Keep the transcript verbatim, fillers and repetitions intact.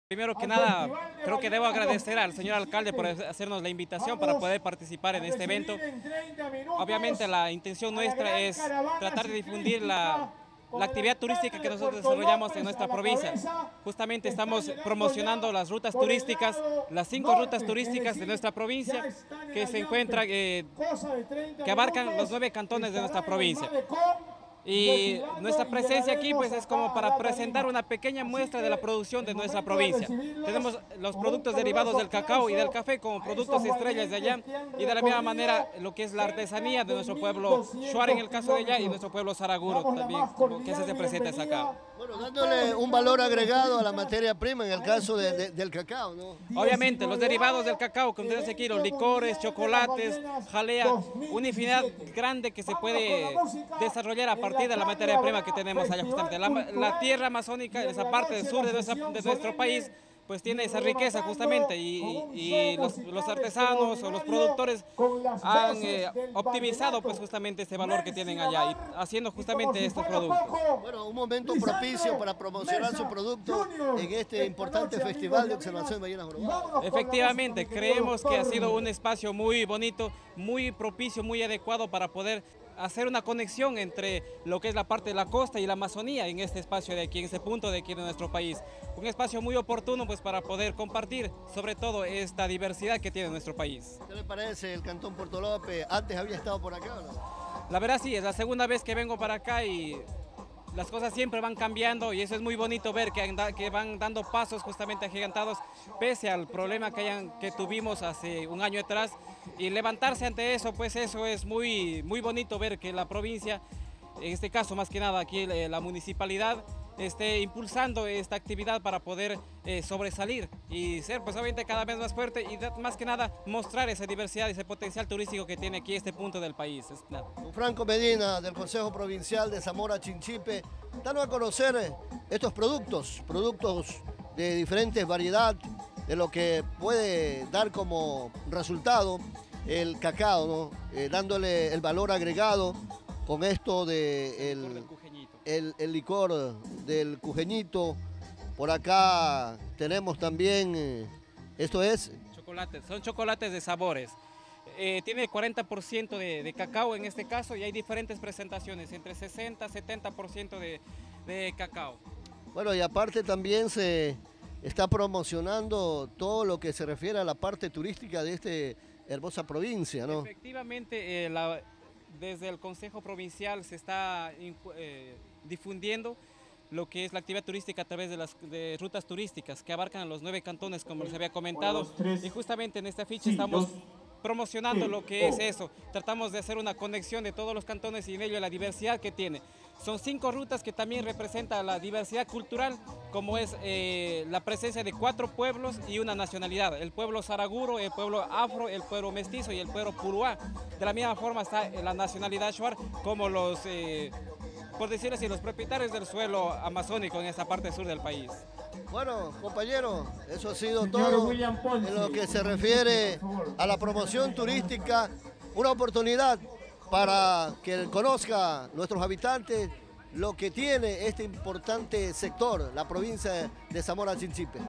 Primero que nada, creo que debo agradecer al señor alcalde por hacernos la invitación para poder participar en este evento. Obviamente la intención nuestra es tratar de difundir la, la actividad turística que nosotros desarrollamos en nuestra provincia. Justamente estamos promocionando las rutas turísticas, las cinco rutas turísticas de nuestra provincia que se encuentran, eh, que abarcan los nueve cantones de nuestra provincia. Y nuestra presencia aquí pues es como para presentar una pequeña muestra de la producción de nuestra provincia. Tenemos los productos derivados del cacao y del café como productos estrellas de allá, y de la misma manera lo que es la artesanía de nuestro pueblo Shuar en el caso de allá y nuestro pueblo Saraguro también, que se presenta acá. Bueno, dándole un valor agregado a la materia prima en el caso de, de, del cacao, ¿no? Obviamente, los derivados del cacao, como tenemos aquí, los licores, chocolates, jalea, una infinidad grande que se puede desarrollar a partir de la materia prima que tenemos allá justamente. La, la tierra amazónica, esa parte del sur de, nuestra, de nuestro país, pues tiene esa riqueza justamente y, y los, los artesanos o los productores han eh, optimizado pues justamente este valor que tienen allá y haciendo justamente estos productos. Bueno, un momento propicio para promocionar su producto en este importante festival de observación de ballenas jorobadas. Efectivamente, creemos que ha sido un espacio muy bonito, muy propicio, muy adecuado para poder hacer una conexión entre lo que es la parte de la costa y la Amazonía en este espacio de aquí, en este punto de aquí de nuestro país. Un espacio muy oportuno pues para poder compartir sobre todo esta diversidad que tiene nuestro país. ¿Qué le parece el Cantón Puerto López? ¿Antes había estado por acá o no? La verdad sí, es la segunda vez que vengo para acá y las cosas siempre van cambiando y eso es muy bonito ver que, que van dando pasos justamente agigantados pese al problema que, hayan, que tuvimos hace un año atrás, y levantarse ante eso, pues eso es muy, muy bonito ver que la provincia, en este caso más que nada aquí la municipalidad, esté impulsando esta actividad para poder eh, sobresalir y ser pues obviamente cada vez más fuerte y más que nada mostrar esa diversidad, ese potencial turístico que tiene aquí este punto del país. Franco Medina, del Consejo Provincial de Zamora Chinchipe, danos a conocer estos productos, productos de diferentes variedades, de lo que puede dar como resultado el cacao, ¿no? eh, dándole el valor agregado con esto de el, el, el licor del cujeñito. Por acá tenemos también, eh, esto es... Chocolates, son chocolates de sabores. Eh, tiene cuarenta por ciento de, de cacao en este caso y hay diferentes presentaciones, entre sesenta y setenta por ciento de, de cacao. Bueno, y aparte también se está promocionando todo lo que se refiere a la parte turística de esta hermosa provincia, ¿no? Efectivamente, eh, la, desde el Consejo Provincial se está eh, difundiendo lo que es la actividad turística a través de las de rutas turísticas que abarcan los nueve cantones, como les había comentado, y justamente en esta ficha estamos promocionando lo que es eso. Tratamos de hacer una conexión de todos los cantones y en ello la diversidad que tiene. Son cinco rutas que también representan la diversidad cultural, como es eh, la presencia de cuatro pueblos y una nacionalidad: el pueblo Saraguro, el pueblo afro, el pueblo mestizo y el pueblo puruá. De la misma forma está la nacionalidad Shuar, como los, eh, por decirlo así, los propietarios del suelo amazónico en esta parte sur del país. Bueno, compañero, eso ha sido todo en lo que se refiere a la promoción turística, una oportunidad para que conozca nuestros habitantes lo que tiene este importante sector, la provincia de Zamora Chinchipe.